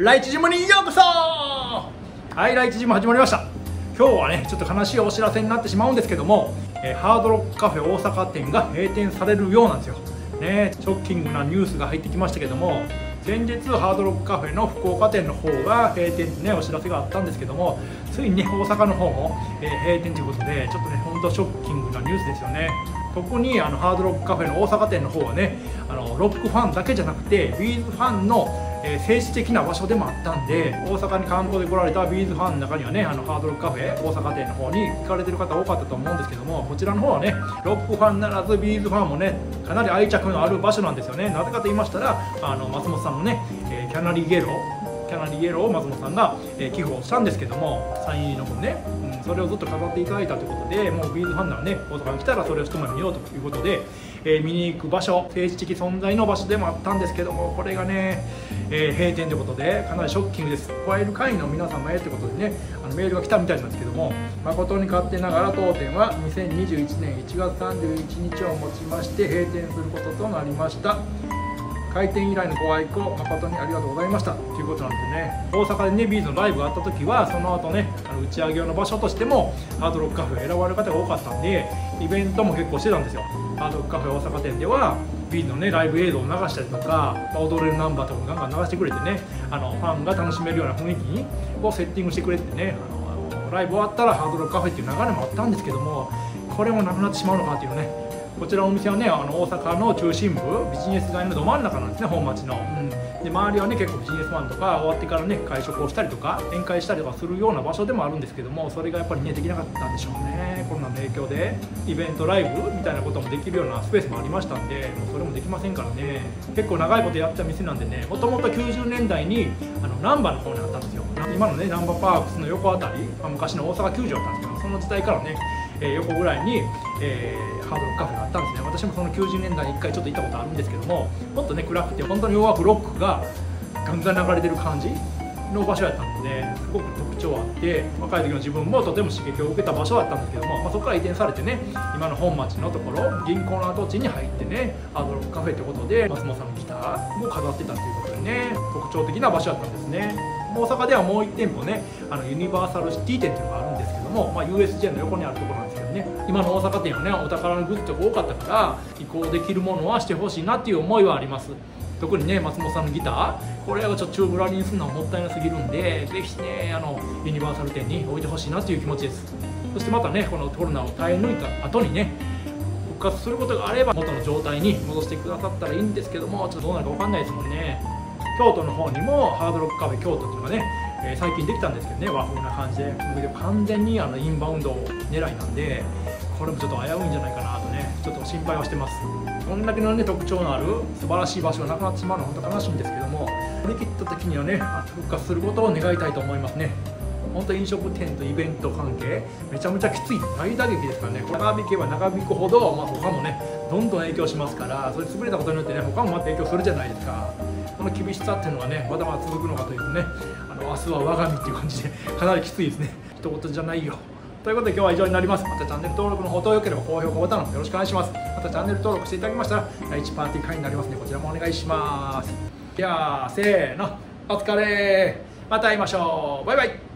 ライチジムにようこそ。はい、ライチジム始まりました。今日はねちょっと悲しいお知らせになってしまうんですけども、ハードロックカフェ大阪店が閉店されるようなんですよね。ショッキングなニュースが入ってきましたけども、先日ハードロックカフェの福岡店の方が閉店ってねお知らせがあったんですけども、ついにね大阪の方も、閉店ということで、ちょっとねほんとショッキングなニュースですよね。特にハードロックカフェの大阪店の方はね、ロックファンだけじゃなくてビーズファンの政治的な場所でもあったんで、大阪に観光で来られたビーズファンの中にはねハードロックカフェ大阪店の方に行かれてる方多かったと思うんですけども、こちらの方はねロックファンならずビーズファンもねかなり愛着のある場所なんですよね。なぜかと言いましたら松本さんのねキャナリーイエローを松本さんが寄付をしたんですけども、サイン入りの分ね、それをずっと飾っていただいたということで、もうビーズファンならね大阪に来たらそれを一目見ようということで、見に行く場所、政治的存在の場所でもあったんですけども、これがね、閉店ということでかなりショッキングです。加える会の皆様へということでねメールが来たみたいなんですけども、誠に勝手ながら当店は2021年1月31日をもちまして閉店することとなりました。開店以来のご愛顧誠にありがとうございましたということなんでね、大阪でねビーズのライブがあった時はその後ね打ち上げ用の場所としてもハードロックカフェを選ばれる方が多かったんで、イベントも結構してたんですよ。ハードロックカフェ大阪店ではビーズのねライブ映像を流したりとか、踊れるナンバーとかガンガン流してくれてね、ファンが楽しめるような雰囲気にこうセッティングしてくれてね、ライブ終わったらハードロックカフェっていう流れもあったんですけども、これもなくなってしまうのかっていうね。こちらのお店はね大阪の中心部、ビジネス街のど真ん中なんですね、本町の、で周りはね結構ビジネスマンとか終わってからね会食をしたりとか宴会したりとかするような場所でもあるんですけども、それがやっぱりねできなかったんでしょうね。コロナの影響でイベントライブみたいなこともできるようなスペースもありましたんで、もうそれもできませんからね。結構長いことやった店なんでね、もともと90年代に難波の方にあったんですよ。今のね難波パークスの横あたり、昔の大阪球場だったんですけど、その時代からね横ぐらいに、ハードロックカフェがあったんですね。私もその90年代に1回ちょっと行ったことあるんですけども、もっとね暗くて本当に弱くロックがガンガン流れてる感じの場所やったので、すごく特徴あって、若い時の自分もとても刺激を受けた場所だったんですけども、そこから移転されてね今の本町のところ銀行の跡地に入ってねハードロックカフェってことで松本さんのギターも飾ってたということでね、特徴的な場所だったんですね。大阪ではもう1店舗ねユニバーサルシティ店っていうのがあるんですけども、USJ の横にあるところなんですけどね、今の大阪店はねお宝のグッズが多かったから移行できるものはしてほしいなっていう思いはあります。特にね松本さんのギター、これはちょっと宙ぶらりんするのはもったいなすぎるんで、ぜひねユニバーサル店に置いてほしいなという気持ちです。そしてまたねこのコロナを耐え抜いた後にね復活することがあれば元の状態に戻してくださったらいいんですけども、ちょっとどうなるか分かんないですもんね。京都の方にもハードロックカフェ京都っていうのがね、最近できたんですけどね、和風な感じで、完全にインバウンド狙いなんで、これもちょっと危ういんじゃないかなとねちょっと心配はしてます。こんだけのね特徴のある素晴らしい場所がなくなってしまうのは本当悲しいんですけども、振り切った時にはね復活することを願いたいと思いますね。本当飲食店とイベント関係めちゃめちゃきつい大打撃ですからね。長引けば長引くほど、他もねどんどん影響しますから、それ潰れたことによってね他もまた影響するじゃないですか。この厳しさっていうのがねまだまだ続くのかというとね、明日は我が身っていう感じでかなりきついですね。一言じゃないよということで今日は以上になります。またチャンネル登録の方とよければ高評価ボタンよろしくお願いします。またチャンネル登録していただきましたら第1パーティー会になりますので、こちらもお願いします。ではせーの、お疲れ、また会いましょう。バイバイ。